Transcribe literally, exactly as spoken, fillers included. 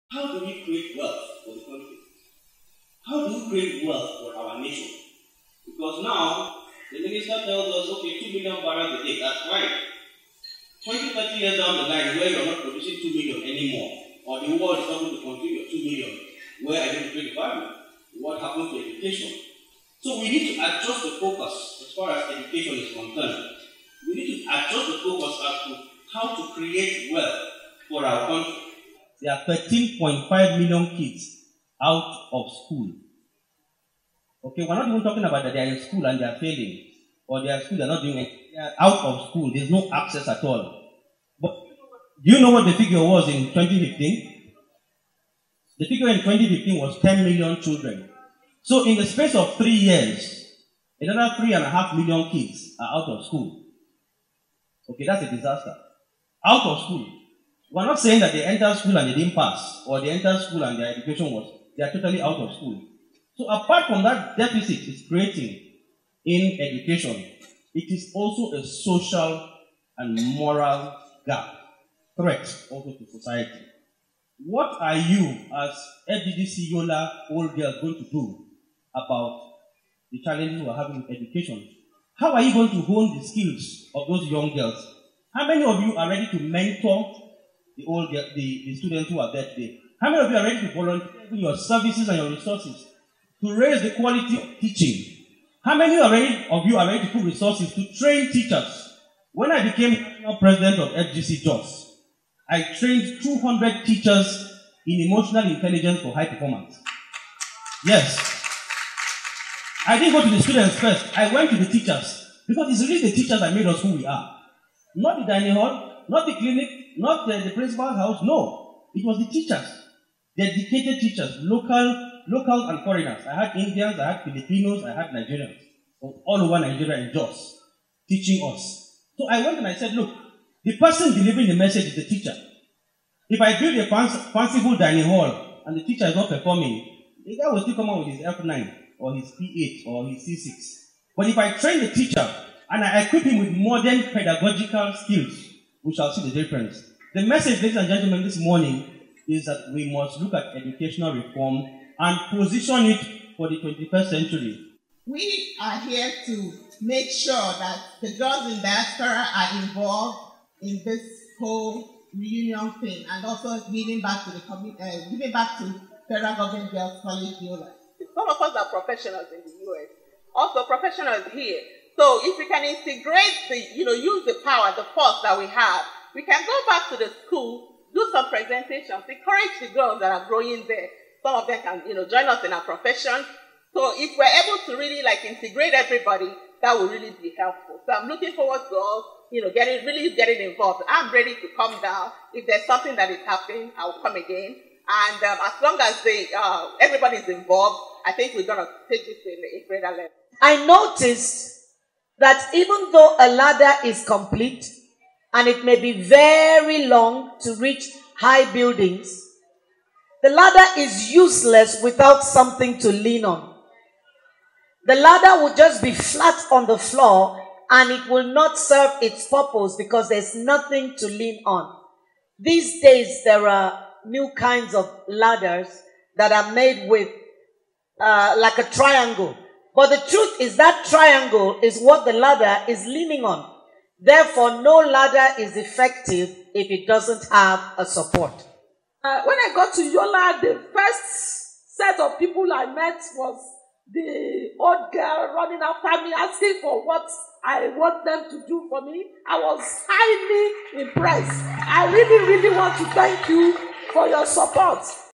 How do we create wealth for the country? How do we create wealth for our nation? Because now, the minister tells us, okay, two million barrels a day, that's fine. twenty, thirty years down the line, where you're not producing two million anymore, or the world is not going to continue two million, where are you going to create the value? What happens to education? So we need to adjust the focus as far as education is concerned. We need to adjust the focus as to how to create wealth for our country. There are thirteen point five million kids out of school. Okay, we're not even talking about that they are in school and they are failing, or they are in school, they're not doing it. They are out of school, there's no access at all. But do you know what the figure was in twenty fifteen? The figure in twenty fifteen was ten million children. So in the space of three years, another three and a half million kids are out of school. Okay, that's a disaster. Out of school. We're not saying that they entered school and they didn't pass, or they entered school and their education was, they are totally out of school. So apart from that deficit it's creating in education, it is also a social and moral gap, threat also to society. What are you as F G D C Yola old girls going to do about the challenges we're having with education? How are you going to hone the skills of those young girls? How many of you are ready to mentor the old the, the students who are there today? How many of you are ready to volunteer your services and your resources to raise the quality of teaching? How many are ready, of you are ready to put resources to train teachers? When I became national president of F G C JOS, I trained two hundred teachers in emotional intelligence for high performance. Yes. I didn't go to the students first. I went to the teachers. Because it's really the teachers that made us who we are. Not the dining hall, not the clinic, not the, the principal's house. No. It was the teachers. Dedicated teachers, local, local and foreigners. I had Indians, I had Filipinos, I had Nigerians. All over Nigeria and JOS, teaching us. So I went and I said, look, the person delivering the message is the teacher. If I build a fanciful dining hall and the teacher is not performing, the guy will still come out with his F nine or his P eight or his C six. But if I train the teacher and I equip him with modern pedagogical skills, we shall see the difference. The message, ladies and gentlemen, this morning is that we must look at educational reform and position it for the twenty-first century. We are here to make sure that the girls in diaspora are involved in this whole reunion thing, and also giving back to the community, uh, giving back to Federal Government Girls College Yola. Some of us are professionals in the U S, also professionals here. So if we can integrate the, you know, use the power, the force that we have, we can go back to the school, do some presentations, encourage the girls that are growing there. Some of them can, you know, join us in our profession. So if we're able to really like integrate everybody, that will really be helpful. So I'm looking forward to us, you know, getting really getting involved. I'm ready to come down. If there's something that is happening, I will come again. And um, as long as they, uh, everybody's involved, I think we're gonna take this to a greater level. I noticed that even though a ladder is complete and it may be very long to reach high buildings, the ladder is useless without something to lean on. The ladder will just be flat on the floor and it will not serve its purpose because there's nothing to lean on. These days, there are new kinds of ladders that are made with uh, like a triangle. But the truth is that triangle is what the ladder is leaning on. Therefore, no ladder is effective if it doesn't have a support. Uh, when I got to Yola, the first set of people I met was the old girl running after me, asking for what I want them to do for me. I was highly impressed. I really, really want to thank you for your support.